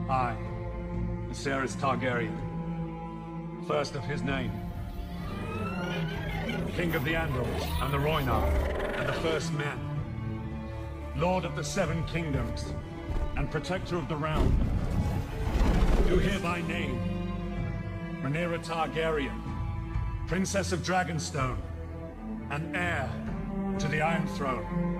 I, Viserys Targaryen, first of his name, King of the Andals and the Rhoynar, and the First Men, Lord of the Seven Kingdoms, and Protector of the Realm, do hereby name Rhaenyra Targaryen, Princess of Dragonstone, and heir to the Iron Throne.